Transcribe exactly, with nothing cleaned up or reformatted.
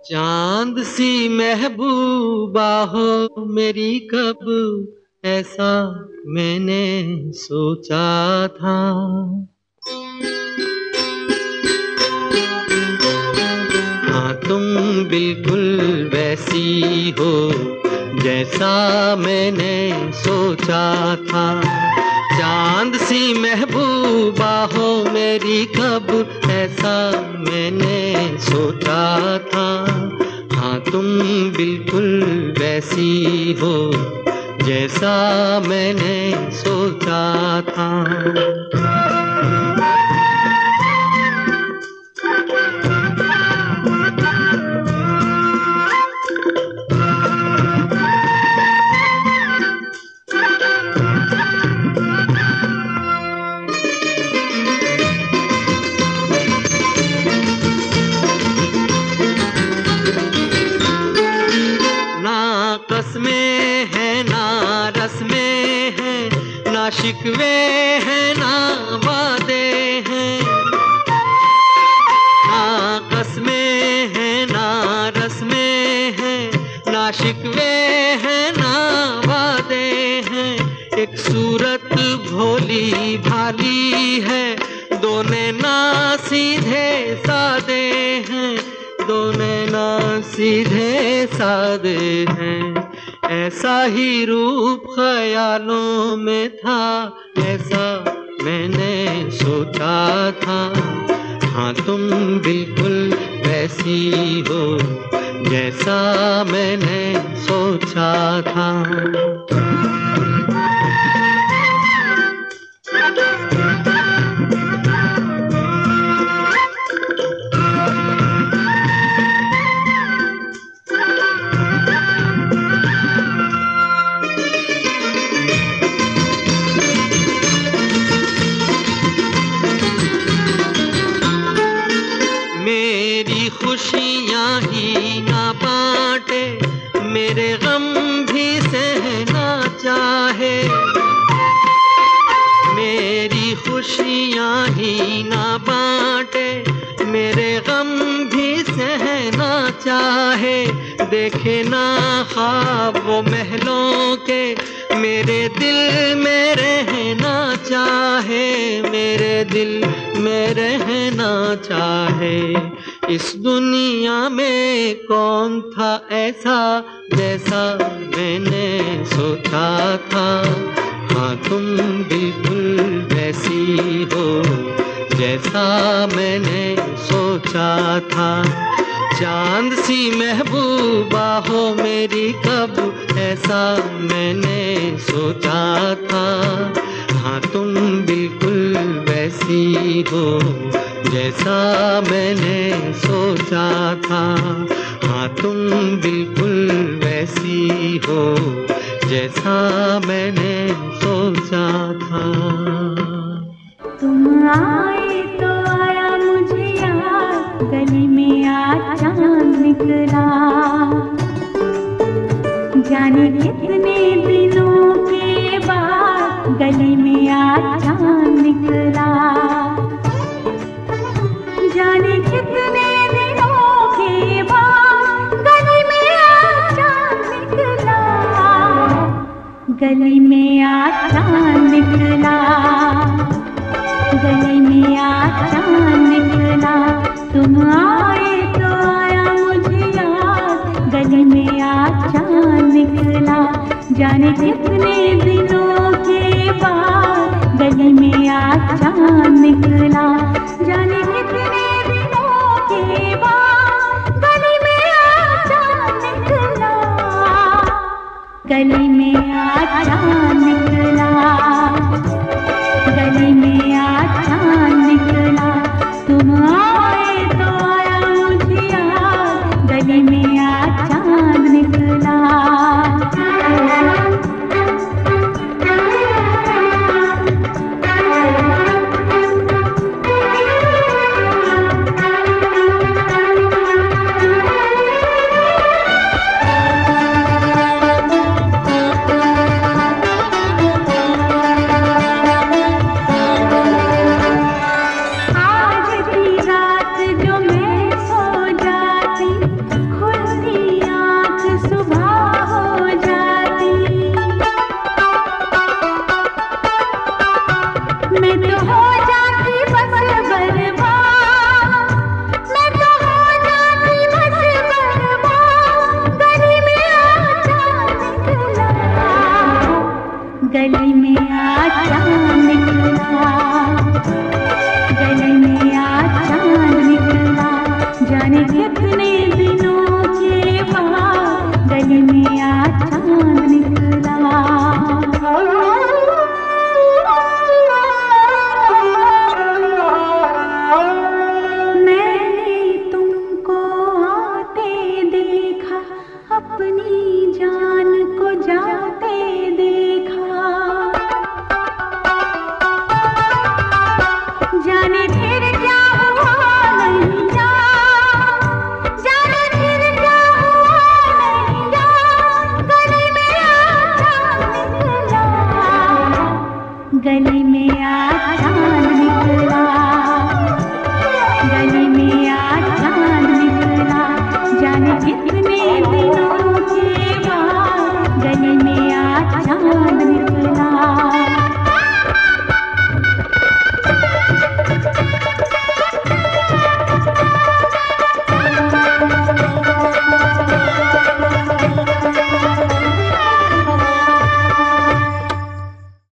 चांद सी महबूबा हो मेरी, कब ऐसा मैंने सोचा था। हाँ तुम बिल्कुल वैसी हो जैसा मैंने सोचा था। चांद सी महबूबा हो मेरी, कब ऐसा मैंने सोचा था। हाँ तुम बिल्कुल वैसी हो जैसा मैंने सोचा था। कस्में हैं ना रस्में हैं, ना शिकवे हैं ना वादे हैं। ना कस्में हैं ना रस्में हैं, ना शिकवे हैं ना वादे हैं। एक सूरत भोली भाली है, दो नैना सीधे सादे हैं। दो नैना सीधे सादे हैं। ऐसा ही रूप ख्यालों में था, ऐसा मैंने सोचा था। हाँ तुम बिल्कुल वैसी हो जैसा मैंने सोचा था। मेरी खुशियाँ ही ना बांटे, मेरे गम भी सहना चाहे। मेरी खुशियाँ ही ना बांटे, मेरे गम भी सहना चाहे। देखे ना ख्वाब वो महलों के, मेरे दिल में रहना चाहे। मेरे दिल में रहना चाहे। इस दुनिया में कौन था ऐसा जैसा मैंने सोचा था। हाँ तुम बिल्कुल वैसी हो जैसा मैंने सोचा था। चांद सी महबूबा हो मेरी, कब ऐसा मैंने सोचा था। हाँ तुम बिल्कुल वैसी हो जैसा मैंने सोचा था। हाँ तुम बिल्कुल वैसी हो जैसा मैंने सोचा था। तुम आए तो आया मुझे याद, गली में आज चांद निकला। जाने कितने दिनों के बाद गली में आज चांद निकला। जाने कितने दिनों के बाद गली में आज चांद निकला। गली में आज चांद निकला। गली में आज चांद निकला। तुम आए तो आया मुझे याद, गली में आज चांद निकला। जाने कितने दिनों के बाद गली में आज चांद निकला। जाने कितने दिनों के बाद गली में आज चांद निकला। गली में आज चांद निकला। गली में आज चांद निकला। तुम आए तो आया मुझे याद, गली में आज चांद निकला। जाने कितने दिनों के बाद गली में